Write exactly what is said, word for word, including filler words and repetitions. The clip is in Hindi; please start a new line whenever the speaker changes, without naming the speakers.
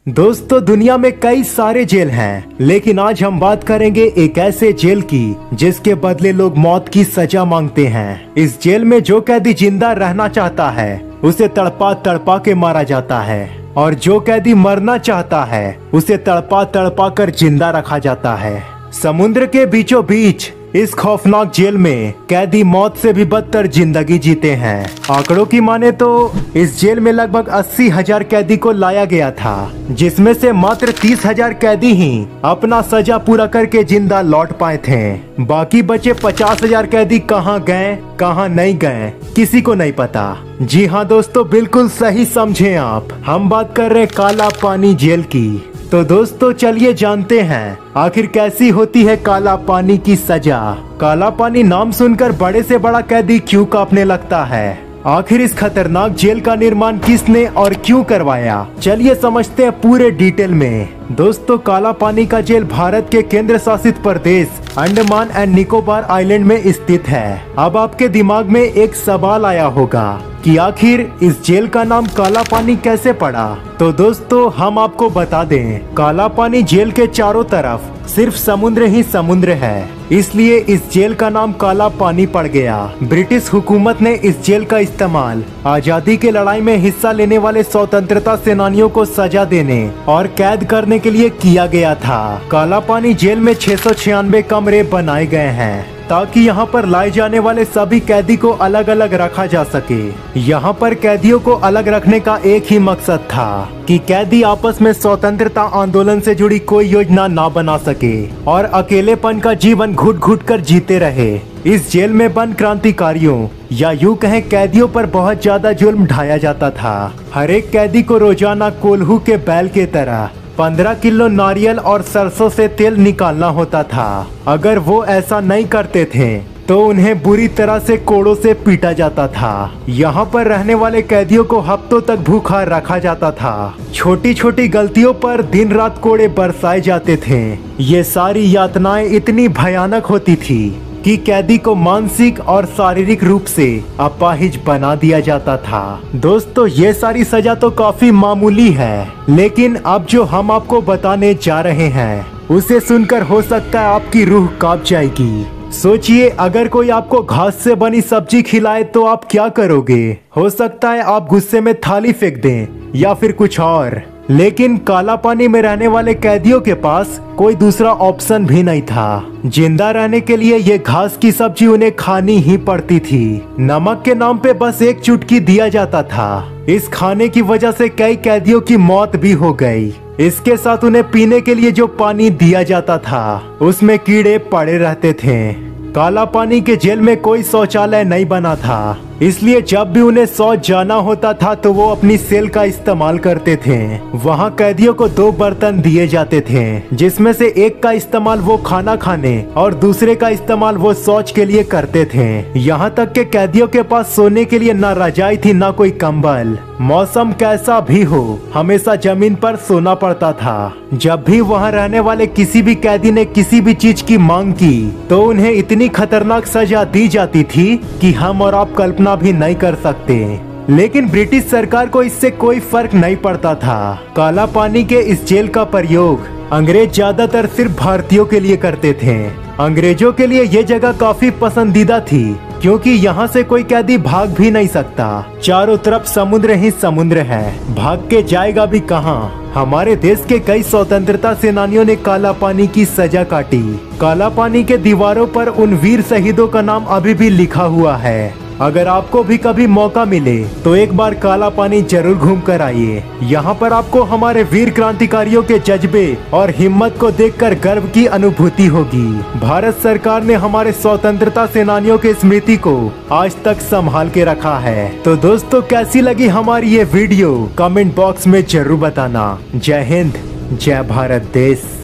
दोस्तों, दुनिया में कई सारे जेल हैं, लेकिन आज हम बात करेंगे एक ऐसे जेल की जिसके बदले लोग मौत की सजा मांगते हैं। इस जेल में जो कैदी जिंदा रहना चाहता है उसे तड़पा तड़पा के मारा जाता है, और जो कैदी मरना चाहता है उसे तड़पा तड़पा कर जिंदा रखा जाता है। समुद्र के बीचों बीच इस खौफनाक जेल में कैदी मौत से भी बदतर जिंदगी जीते हैं। आंकड़ों की माने तो इस जेल में लगभग अस्सी हजार कैदी को लाया गया था, जिसमें से मात्र तीस हजार कैदी ही अपना सजा पूरा करके जिंदा लौट पाए थे। बाकी बचे पचास हजार कैदी कहां गए कहां नहीं गए किसी को नहीं पता। जी हाँ दोस्तों, बिल्कुल सही समझे आप, हम बात कर रहे काला पानी जेल की। तो दोस्तों चलिए जानते हैं आखिर कैसी होती है काला पानी की सजा। काला पानी नाम सुनकर बड़े से बड़ा कैदी क्यों कांपने लगता है? आखिर इस खतरनाक जेल का निर्माण किसने और क्यों करवाया, चलिए समझते हैं पूरे डिटेल में। दोस्तों, काला पानी का जेल भारत के केंद्र शासित प्रदेश अंडमान एंड निकोबार आइलैंड में स्थित है। अब आपके दिमाग में एक सवाल आया होगा कि आखिर इस जेल का नाम काला पानी कैसे पड़ा? तो दोस्तों हम आपको बता दें, काला पानी जेल के चारों तरफ सिर्फ समुद्र ही समुद्र है, इसलिए इस जेल का नाम काला पानी पड़ गया। ब्रिटिश हुकूमत ने इस जेल का इस्तेमाल आजादी के लड़ाई में हिस्सा लेने वाले स्वतंत्रता सेनानियों को सजा देने और कैद करने के लिए किया गया था। काला पानी जेल में छह सौ छियानवे कमरे बनाए गए हैं ताकि यहाँ पर लाए जाने वाले सभी कैदी को अलग अलग रखा जा सके। यहाँ पर कैदियों को अलग रखने का एक ही मकसद था कि कैदी आपस में स्वतंत्रता आंदोलन से जुड़ी कोई योजना ना बना सके और अकेलेपन का जीवन घुट घुट कर जीते रहे। इस जेल में बंद क्रांतिकारियों या यूं कहें कैदियों पर बहुत ज्यादा जुल्म ढाया जाता था। हर एक कैदी को रोजाना कोल्हू के बैल के तरह पंद्रह किलो नारियल और सरसों से तेल निकालना होता था। अगर वो ऐसा नहीं करते थे तो उन्हें बुरी तरह से कोड़ों से पीटा जाता था। यहाँ पर रहने वाले कैदियों को हफ्तों तक भूखा रखा जाता था। छोटी छोटी गलतियों पर दिन रात कोड़े बरसाए जाते थे। ये सारी यातनाएं इतनी भयानक होती थी कि कैदी को मानसिक और शारीरिक रूप से अपाहिज बना दिया जाता था। दोस्तों, ये सारी सजा तो काफी मामूली है, लेकिन अब जो हम आपको बताने जा रहे हैं उसे सुनकर हो सकता है आपकी रूह कांप जाएगी। सोचिए, अगर कोई आपको घास से बनी सब्जी खिलाए तो आप क्या करोगे? हो सकता है आप गुस्से में थाली फेंक दें या फिर कुछ और। लेकिन काला पानी में रहने वाले कैदियों के पास कोई दूसरा ऑप्शन भी नहीं था। जिंदा रहने के लिए ये घास की सब्जी उन्हें खानी ही पड़ती थी। नमक के नाम पे बस एक चुटकी दिया जाता था। इस खाने की वजह से कई कैदियों की मौत भी हो गई। इसके साथ उन्हें पीने के लिए जो पानी दिया जाता था उसमें कीड़े पड़े रहते थे। काला पानी के जेल में कोई शौचालय नहीं बना था, इसलिए जब भी उन्हें शौच जाना होता था तो वो अपनी सेल का इस्तेमाल करते थे। वहाँ कैदियों को दो बर्तन दिए जाते थे, जिसमें से एक का इस्तेमाल वो खाना खाने और दूसरे का इस्तेमाल वो शौच के लिए करते थे। यहाँ तक के कैदियों के पास सोने के लिए न रजाई थी न कोई कंबल। मौसम कैसा भी हो, हमेशा जमीन पर सोना पड़ता था। जब भी वहाँ रहने वाले किसी भी कैदी ने किसी भी चीज की मांग की तो उन्हें इतनी खतरनाक सजा दी जाती थी कि हम और आप कल्पना भी नहीं कर सकते। लेकिन ब्रिटिश सरकार को इससे कोई फर्क नहीं पड़ता था। काला पानी के इस जेल का प्रयोग अंग्रेज ज्यादातर सिर्फ भारतीयों के लिए करते थे। अंग्रेजों के लिए ये जगह काफी पसंदीदा थी क्योंकि यहाँ से कोई कैदी भाग भी नहीं सकता। चारों तरफ समुद्र ही समुद्र है, भाग के जाएगा भी कहाँ। हमारे देश के कई स्वतंत्रता सेनानियों ने काला पानी की सजा काटी। काला पानी के दीवारों पर उन वीर शहीदों का नाम अभी भी लिखा हुआ है। अगर आपको भी कभी मौका मिले तो एक बार काला पानी जरूर घूम कर आइए। यहाँ पर आपको हमारे वीर क्रांतिकारियों के जज्बे और हिम्मत को देखकर गर्व की अनुभूति होगी। भारत सरकार ने हमारे स्वतंत्रता सेनानियों के स्मृति को आज तक संभाल के रखा है। तो दोस्तों, कैसी लगी हमारी ये वीडियो कमेंट बॉक्स में जरूर बताना। जय हिंद, जय भारत देश।